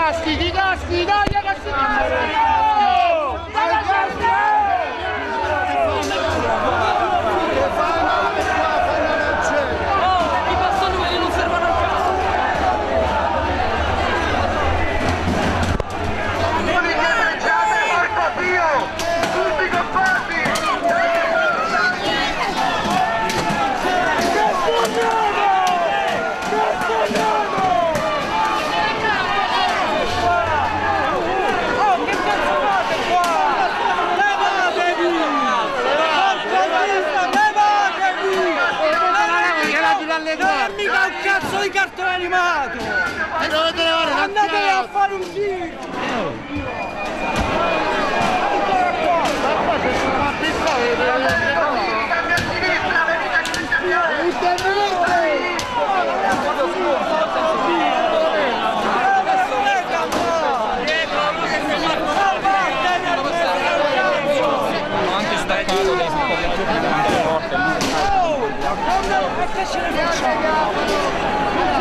caschi, dai ragazzi! Non è mica un cazzo di cartone animato! Andate a fare un giro! Anche staccato dei porte lì. Perché ce ne facciamo?